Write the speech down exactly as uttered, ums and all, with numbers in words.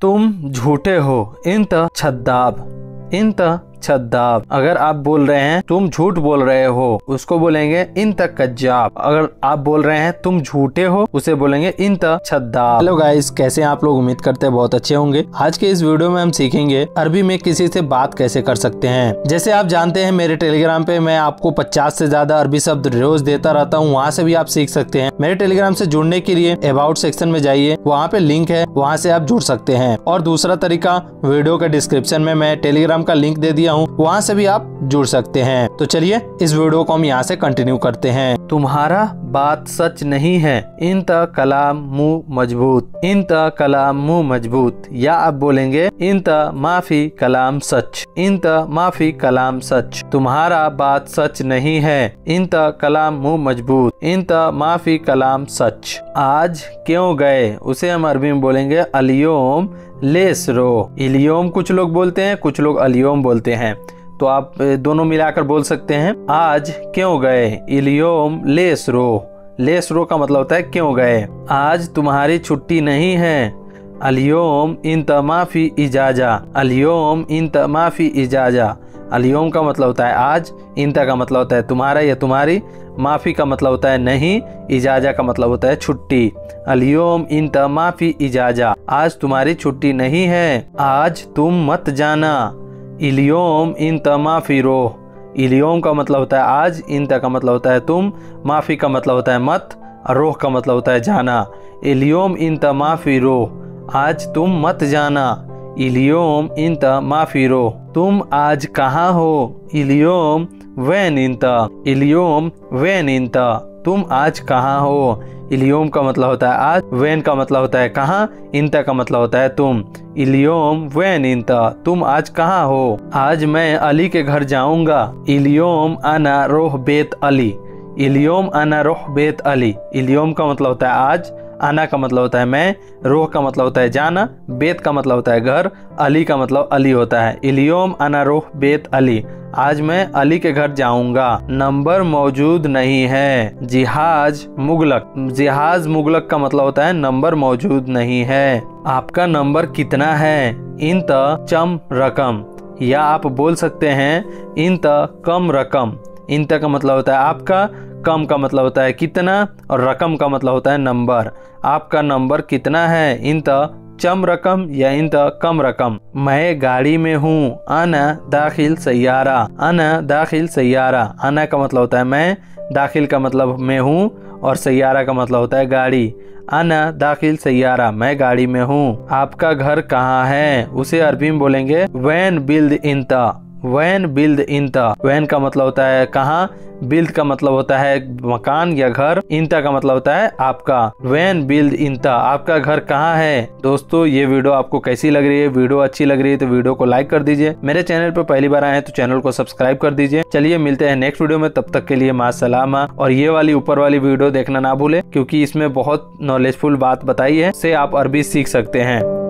तुम झूठे हो, इंत छद्दाब, इंत छद्दाब। अगर आप बोल रहे हैं तुम झूठ बोल रहे हो, उसको बोलेंगे इंत कज्जाब। अगर आप बोल रहे हैं तुम झूठे हो, उसे बोलेंगे इंत छद्दाब। हेलो गाइस, कैसे हैं आप लोग? उम्मीद करते हैं बहुत अच्छे होंगे। आज के इस वीडियो में हम सीखेंगे अरबी में किसी से बात कैसे कर सकते हैं। जैसे आप जानते हैं मेरे टेलीग्राम पे मैं आपको पचास से ज्यादा अरबी शब्द रोज देता रहता हूँ, वहाँ से भी आप सीख सकते हैं। मेरे टेलीग्राम से जुड़ने के लिए अबाउट सेक्शन में जाइए, वहाँ पे लिंक है, वहाँ से आप जुड़ सकते हैं। और दूसरा तरीका, वीडियो के डिस्क्रिप्शन में मैं टेलीग्राम का लिंक दे दिया हूँ, वहाँ से भी आप जुड़ सकते हैं। तो चलिए इस वीडियो को हम यहाँ से कंटिन्यू करते हैं। तुम्हारा बात सच नहीं है, इंत कलाम मुंह मजबूत, इंत कलाम मुंह मजबूत। या आप बोलेंगे इंत माफी कलाम सच, इंत माफी कलाम सच। तुम्हारा बात सच नहीं है, इंत कलाम मुंह मजबूत, इंत माफी कलाम सच। आज क्यों गए, उसे हम अरबी में बोलेंगे अलियोम लेसरो। इलियोम कुछ लोग बोलते हैं, कुछ लोग अलियोम बोलते हैं, तो आप दोनों मिलाकर बोल सकते हैं। आज क्यों गए, इलियोम लेसरो। लेसरो का मतलब होता है क्यों गए। आज तुम्हारी छुट्टी नहीं है, अलियोम इंत माफी इजाजा, अलियोम इंत माफी इजाजा। अलियोम का मतलब होता है आज, इंता का मतलब होता है तुम्हारा या तुम्हारी, माफी का मतलब होता है नहीं, इजाजा का मतलब होता है छुट्टी। अलियोम इंत माफी इजाजा, आज तुम्हारी छुट्टी नहीं है। आज तुम मत जाना, इलियोम इंत माफी रो। इलियोम का मतलब होता है आज, इंता का मतलब होता है तुम, माफी का मतलब होता है मत, रोह का मतलब होता है जाना। इलियोम इंत माफी रो, आज तुम मत जाना, इलियोम इंत माफी रो। तुम आज कहाँ हो, इलियोम वैन इंता, इलियोम वैन इंता। तुम आज कहाँ हो, इलियोम का मतलब होता है आज, वैन का मतलब होता है कहाँ, इंता का मतलब होता है तुम। इलियोम वैन इंता, तुम आज कहाँ हो। आज मैं अली के घर जाऊंगा, इलियोम अना रोह बेत अली, इलियोम अना रोह बेत अली। इलियोम का मतलब होता है आज, आना का मतलब होता है मैं, रोह का मतलब होता है जाना, बेत का मतलब होता है घर, अली का मतलब अली होता है। इलियोम अना रोह बेत अली, आज मैं अली के घर जाऊंगा। नंबर मौजूद नहीं है, जिहाज मुगलक। जिहाज मुगलक का मतलब होता है नंबर मौजूद नहीं है। आपका नंबर कितना है, इंत चम रकम। या आप बोल सकते हैं इंत कम रकम। इंत का मतलब होता है आपका, कम का मतलब होता है कितना, और रकम का मतलब होता है नंबर। आपका नंबर कितना है, इंत चम रकम या इंत कम रकम। मैं गाड़ी में हूँ, अना दाखिल सैयारा, अना दाखिल सैयारा। अना का मतलब होता है मैं, दाखिल का मतलब मैं हूँ, और सैयारा का मतलब होता है गाड़ी। अना दाखिल सैयारा, मैं गाड़ी में हूँ। आपका घर कहाँ है, उसे अरबी में बोलेंगे वैन बिल्द इंता, वैन बिल्द इंता। वैन का मतलब होता है कहाँ, बिल्द का मतलब होता है मकान या घर, इंता का मतलब होता है आपका। वैन बिल्द इंता, आपका घर कहाँ है। दोस्तों ये वीडियो आपको कैसी लग रही है, वीडियो अच्छी लग रही है तो वीडियो को लाइक कर दीजिए। मेरे चैनल पर पहली बार आए हैं तो चैनल को सब्सक्राइब कर दीजिए। चलिए मिलते हैं नेक्स्ट वीडियो में, तब तक के लिए मां सलामा। और ये वाली ऊपर वाली वीडियो देखना ना भूले, क्योंकि इसमें बहुत नॉलेजफुल बात बताई है, से आप अरबी सीख सकते हैं।